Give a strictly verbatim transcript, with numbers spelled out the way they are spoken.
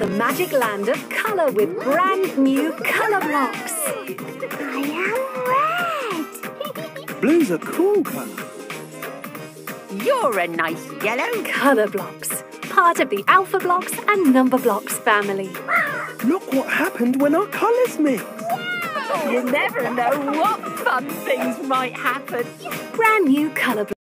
the magic land of colour with brand new colour blocks. I am red. Blue's a cool colour. You're a nice yellow. Colour blocks, part of the Alpha Blocks and Number Blocks family. Look what happened when our colours mixed. You never know what fun things might happen. Brand new colour blocks.